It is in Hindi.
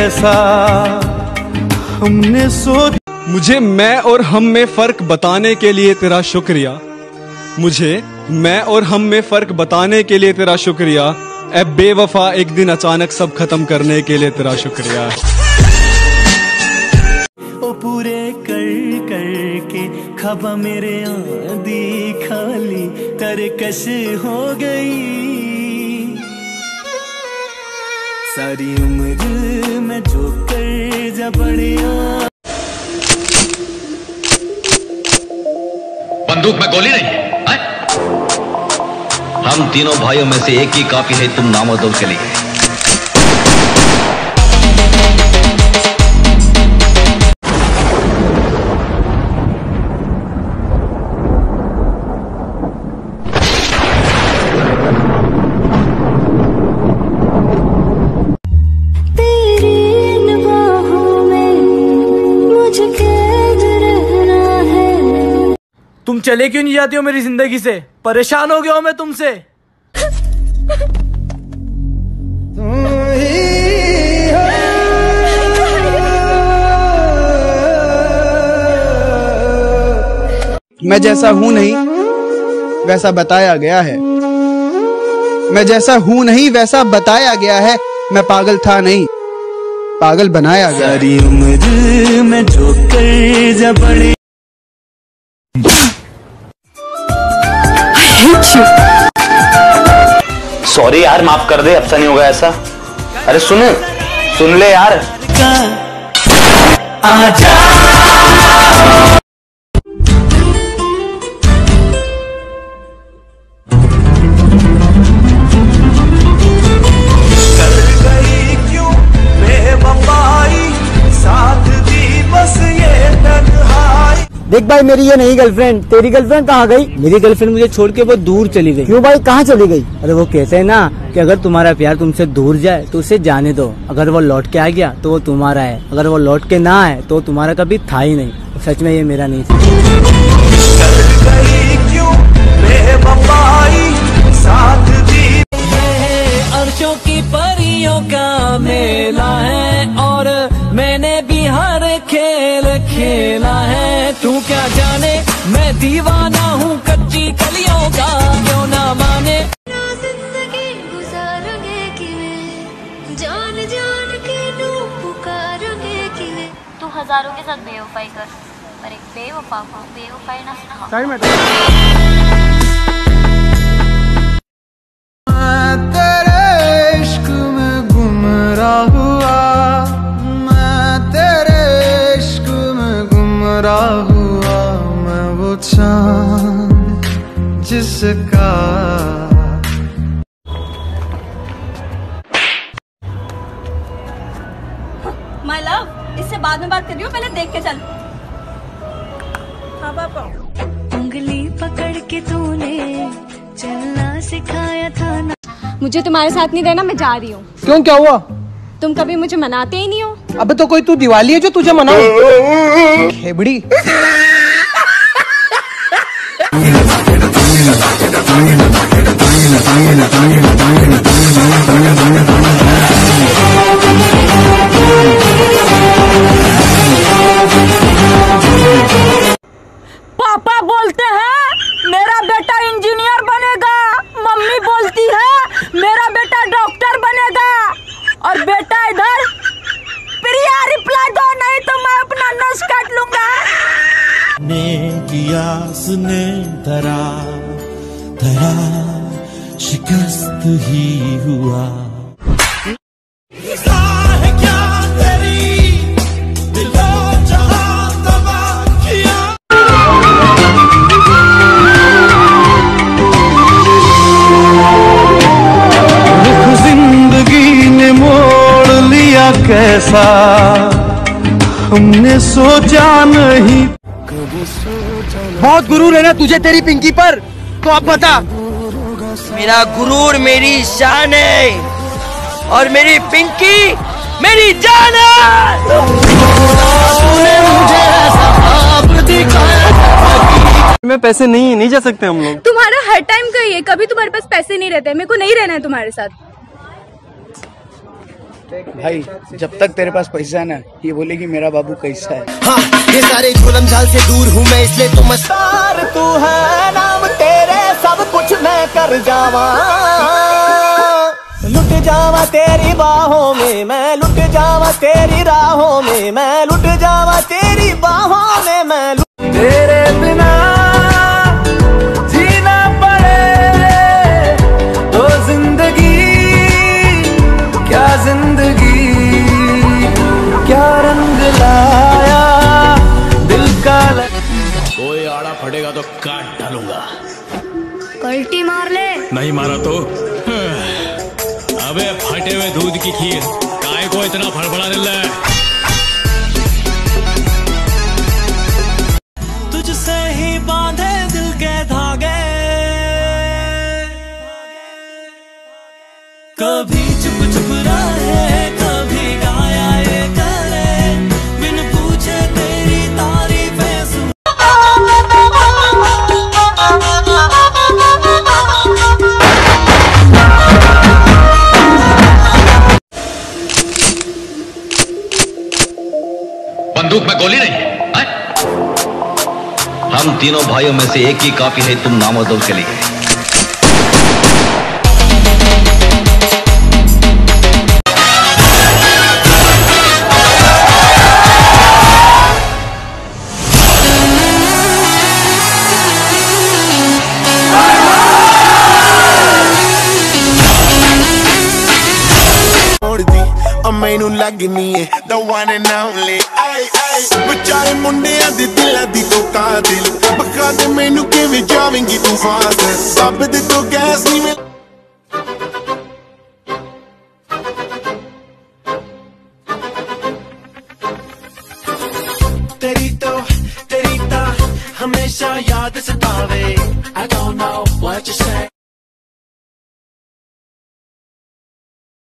कैसा हमने सोच। मुझे मैं और हम में फर्क बताने के लिए तेरा शुक्रिया। मुझे मैं और हम में फर्क बताने के लिए तेरा शुक्रिया। ए बेवफा एक दिन अचानक सब खत्म करने के लिए तेरा शुक्रिया। ओ पूरे कर कर के खबा मेरे आदि खाली तरकश हो गई। सारी उम्र में जो कर जा बढ़िया। बंदूक में गोली नहीं है? हम तीनों भाइयों में से एक ही काफी है तुम नामर्दों के लिए। तुम चले क्यों नहीं जाती हो मेरी जिंदगी से? परेशान हो गया हूं मैं तुमसे। मैं जैसा हूं नहीं वैसा बताया गया है। मैं जैसा हूं नहीं वैसा बताया गया है। मैं पागल था नहीं पागल बनाया गया। सारी उम्र में जो कर जा बड़े। सॉरी यार, माफ कर दे, अब से नहीं होगा ऐसा। अरे सुन ले यार। आजा कर गई क्यों बेवफाई, साथ दी बस ये तन्हाई। देख भाई, मेरी ये नहीं गर्लफ्रेंड। तेरी गर्लफ्रेंड कहाँ गई? मेरी गर्लफ्रेंड मुझे छोड़ के वो दूर चली गई। क्यों भाई, कहाँ चली गई? अरे वो कहते हैं ना कि अगर तुम्हारा प्यार तुमसे दूर जाए तो उसे जाने दो। अगर वो लौट के आ गया तो वो तुम्हारा है, अगर वो लौट के ना आए तो तुम्हारा कभी था ही नहीं। सच में ये मेरा नहीं था। कर गई क्यों बेवफाई, साथ दी। अर्शों की परियों का मेला है और मैंने भी हर खेल खेला है। तू क्या जाने मैं दीवाना हूँ कच्ची कलियों का, क्यों ना माने। जिंदगी गुजारोगे किवें, जान जान के नू पुकारोगे किवें। तू हजारों के साथ बेवफाई कर, पर एक बेवफा को बेवफाई ना सिखा। मैं तेरे इश्क में गुमराह हुआ। मैं तेरे इश्क में गुमराह हुआ। मैं वो चांद जिसका माय लव, इससे बाद में बात कर रही हूँ, पहले देख के चल। हाँ पापा। उंगली पकड़ के तूने चलना सिखाया था ना। मुझे तुम्हारे साथ नहीं रहना, मैं जा रही हूँ। क्यों, क्या हुआ? तुम कभी मुझे मनाते ही नहीं हो। अबे तो कोई तू दिवाली है जो तुझे मनाऊं? खेबड़ी। पापा बोलते हैं मेरा बेटा इंजीनियर बनेगा, मम्मी बोलती है मेरा बेटा डॉक्टर बनेगा, और बेटा इधर प्रिया रिप्लाई दो नहीं तो मैं अपना नस काट लूंगा। ने कियास ने धरा शिकस्त ही हुआ। जिंदगी ने मोड़ लिया कैसा हमने सोचा नहीं। बहुत गुरूर है ना तुझे तेरी पिंकी पर, तो अब बता। मेरा गुरूर मेरी शान है और मेरी पिंकी मेरी जान है। में पैसे नहीं जा सकते हम लोग। तुम्हारा हर टाइम का ही है, कभी तुम्हारे पास पैसे नहीं रहते। मेरे को नहीं रहना है तुम्हारे साथ। भाई जब तक तेरे पास पैसा है ना, ये बोलेगी मेरा बाबू कैसा है। हाँ, ये सारे झोलम झाल से दूर हूँ मैं, इसलिए तो मस्तार तू है, नाम तेरे सब कुछ मैं कर जावा, लुट जावा तेरी बाहों में मैं, लुट जावा तेरी राहों में मैं, लुट जावा तेरी बाहों में मैं, तेरे बिना जीना पड़े तो जिंदगी, क्या जिंदगी, क्या रंग लाया दिल का कोई आड़ा फटेगा तो काट डालूंगा। कल्टी मार ले। नहीं मारा तो अबे फटे हुए दूध की खीर काय को इतना फड़फड़ा रहा है। तुझसे ही बांधे दिल के धागे, कभी चुप चुप रहे, कभी गाया ये करे, बिन पूछे तेरी तारीफें सुन। बंदूक में गोली नहीं है? हम तीनों भाइयों में से एक ही काफी है तुम नामर्दों के लिए। मैनू लगनी है the one and only, बेचारे मुंडियां दे दिलां दी तो कातिल, बखा दे मैनू किवें जावेंगी तू फासिल, सब दे तो गैस नहीं मिल। तेरी तो हमेशा याद सतावे, I don't know what you say,